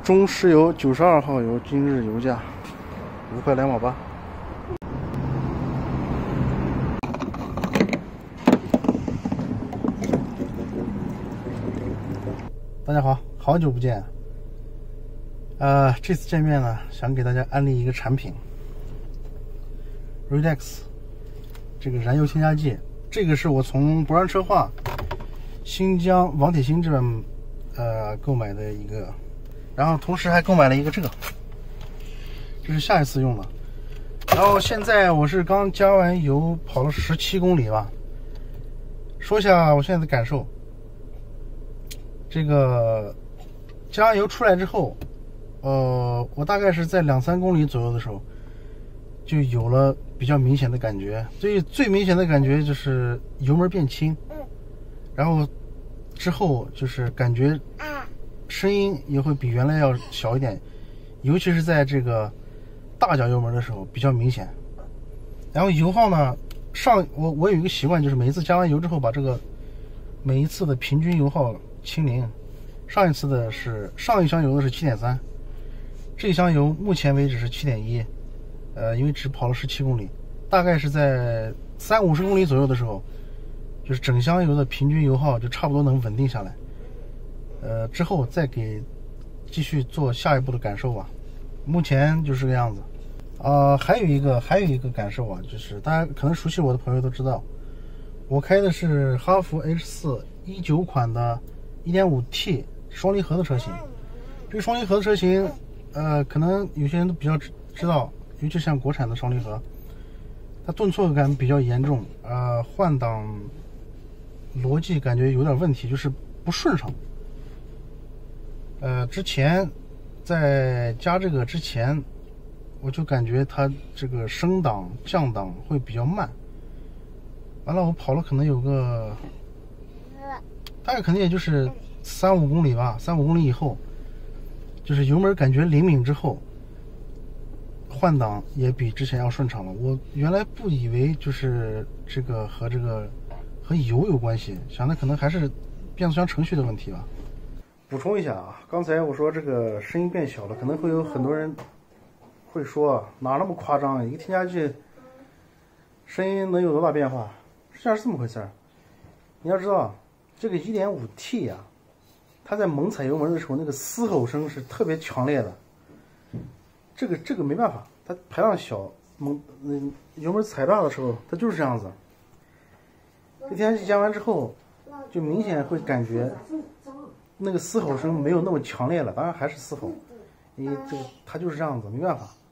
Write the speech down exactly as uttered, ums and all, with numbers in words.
中石油九十二号油今日油价五块两毛八。大家好，好久不见。呃，这次见面呢，想给大家安利一个产品 ，Redex 这个燃油添加剂。这个是我从博然车化新疆王铁鑫这边呃购买的一个，然后同时还购买了一个这个，这是下一次用的。然后现在我是刚加完油，跑了十七公里吧。说一下我现在的感受。这个加完油出来之后，呃，我大概是在两三公里左右的时候，就有了比较明显的感觉。最最明显的感觉就是油门变轻，然后之后就是感觉声音也会比原来要小一点，尤其是在这个大脚油门的时候比较明显。然后油耗呢，上我我有一个习惯，就是每一次加完油之后，把这个每一次的平均油耗清零。上一次的是上一箱油的是 七点三， 这一箱油目前为止是 七点一， 呃，因为只跑了十七公里，大概是在三五十公里左右的时候，就是整箱油的平均油耗就差不多能稳定下来。呃，之后再给继续做下一步的感受吧。目前就是这个样子。呃，还有一个还有一个感受啊，就是大家可能熟悉我的朋友都知道，我开的是哈弗 H 四 一九款的 一点五 T 双离合的车型。这个双离合的车型，呃，可能有些人都比较知道，尤其像国产的双离合，它顿挫感比较严重，呃，换挡逻辑感觉有点问题，就是不顺畅。呃，之前在加这个之前，我就感觉它这个升档降档会比较慢。完了，我跑了可能有个，大概可能也就是三五公里吧，三五公里以后，就是油门感觉灵敏之后，换挡也比之前要顺畅了。我原来不以为就是这个和这个和油有关系，想的可能还是变速箱程序的问题吧。补充一下啊，刚才我说这个声音变小了，可能会有很多人会说哪那么夸张，一个添加剂声音能有多大变化？实际上是这么回事儿。你要知道，这个 一点五 T 啊，它在猛踩油门的时候，那个嘶吼声是特别强烈的。这个这个没办法，它排量小，猛嗯油门踩大的时候，它就是这样子。这添加剂加完之后，就明显会感觉那个嘶吼声没有那么强烈了，当然还是嘶吼，因为这个它就是这样子，没办法。